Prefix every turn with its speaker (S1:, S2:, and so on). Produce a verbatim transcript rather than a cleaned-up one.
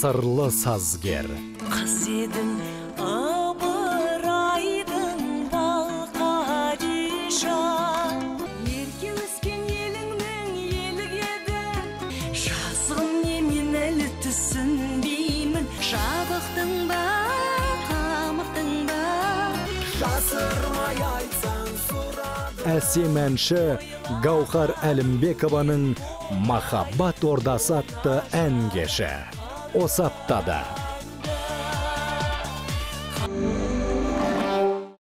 S1: сырлы сазгер.
S2: Қыз едің ыбырайдың балқадиша, ерке өскен еліңнің елік еді, жазғым немен әлі түсінбеймін, жабықтың ба, қамықтың ба, жасырмай айтсаң сұрадым.
S1: Әсем әнші Гаухар Әлімбекованың «Махаббат ордасы» атты ән кеші. Осы аптада